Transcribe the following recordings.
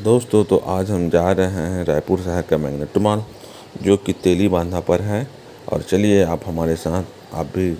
दोस्तों तो आज हम जा रहे हैं रायपुर शहर का मैग्नेट मॉल, जो कि तेली बांधा पर है। और चलिए आप हमारे साथ आप भी।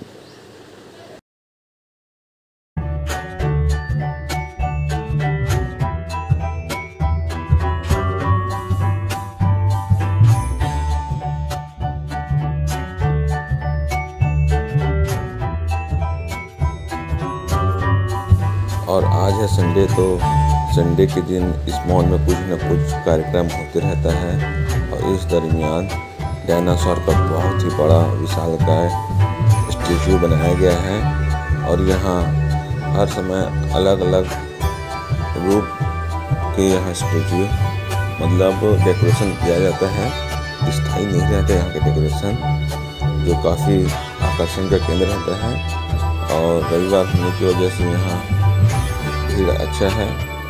और आज है संडे, तो संडे के दिन इस मॉल में कुछ न कुछ कार्यक्रम होते रहता है। और इस दरमियान डायनासोर का बहुत ही बड़ा विशालकाय स्टैचू बनाया गया है। और यहाँ हर समय अलग अलग रूप के यहाँ स्टैचू मतलब डेकोरेशन किया जाता है। स्थायी नहीं रहता यहाँ का डेकोरेशन, जो काफ़ी आकर्षण का केंद्र रहता है। और रविवार होने की वजह से यहाँ भीड़ अच्छा है।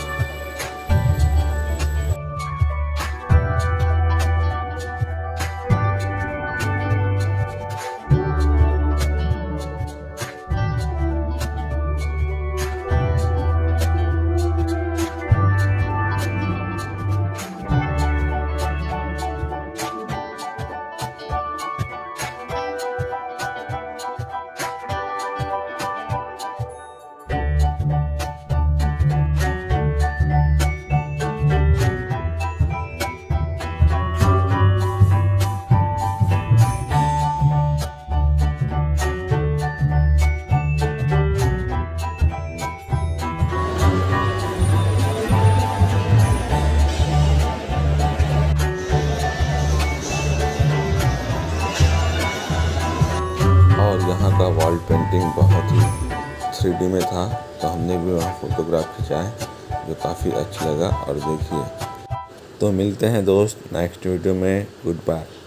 और यहाँ का वॉल पेंटिंग बहुत ही 3D में था, तो हमने भी वहाँ फोटोग्राफ खिंचाए, जो काफ़ी अच्छा लगा। और देखिए, तो मिलते हैं दोस्त नेक्स्ट वीडियो में। Good bye.